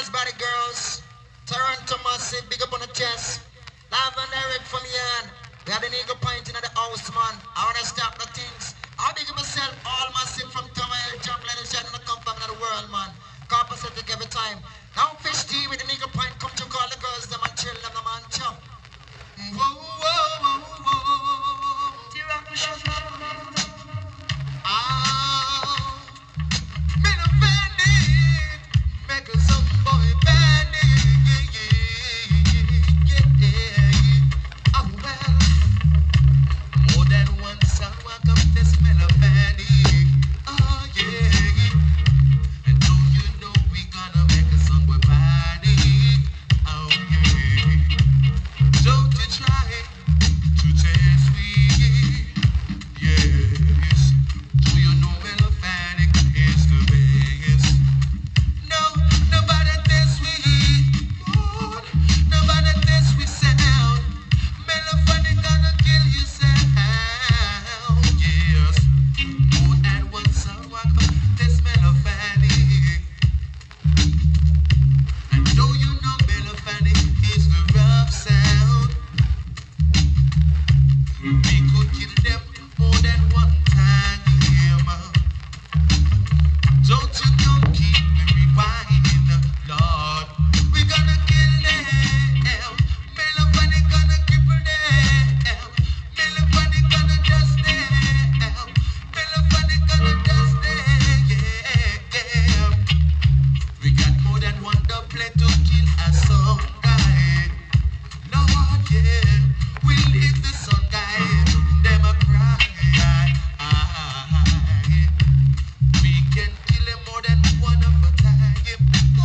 body girls. Toronto massive, big up on the chest. Live and direct from Yan. We had an eagle point in the house, man. I wanna stop the things. I'll big up myself, all massive from Tower, Jungle, and Shot in the company of the world, man. Carpacetic every time. Now fish tea with an eagle point, come to call the girls, them and chill them, the man chop. Whoa, whoa, whoa, whoa. Ah, me no bandit, make a some boy bandit. Oh well, more than one song, welcome to smell of bandit. Oh yeah, and don't you know we gonna make a song with bandit? Oh yeah, don't you try to test me? Yes, do you know melodic is the best? No, nobody test me. Lord, nobody test me sound. Melodic gonna kill you sound. Yes, more than one song, welcome this melodic. And do you know melodic is the rough sound? We could kill them more than one time. Don't you know, keep me rewinding, Lord. We gonna kill them. Melody gonna cripple them. Melody gonna dust them. Melody gonna dust them. Yeah. We got more than one doublet to kill a song guy. Lord, yeah. We leave the sun guy. Them a cry. We can kill them more than one of a time.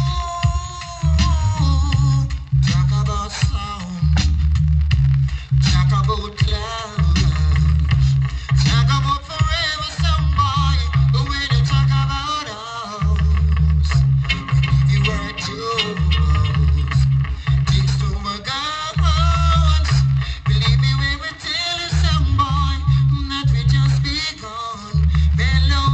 Ooh, talk about sound. Talk about clouds. Talk about forever, some boy. The way they talk about us. We were tools. Things to my guns. Believe me when we tell you, some boy, that we just begun. Mellow,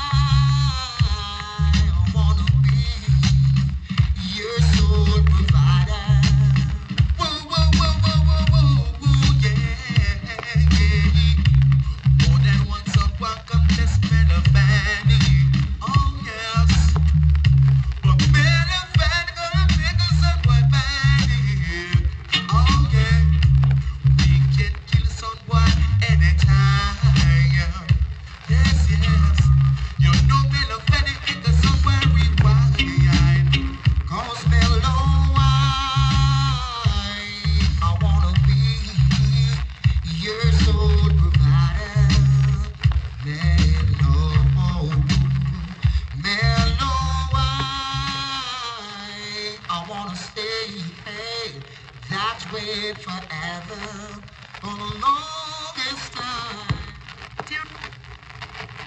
I wanna be your soul provider. Whoa, whoa, whoa, whoa, whoa, whoa, whoa, yeah. More than one song, welcome this melody. Oh yes, but melody gonna make us a boy bandit. Oh yeah, we can kill someone anytime. Yes, yes. You know melody make us somewhere rewind. Cause mellow I wanna be your soul provider. Mellow, mellow I wanna stay that way forever for the longest time.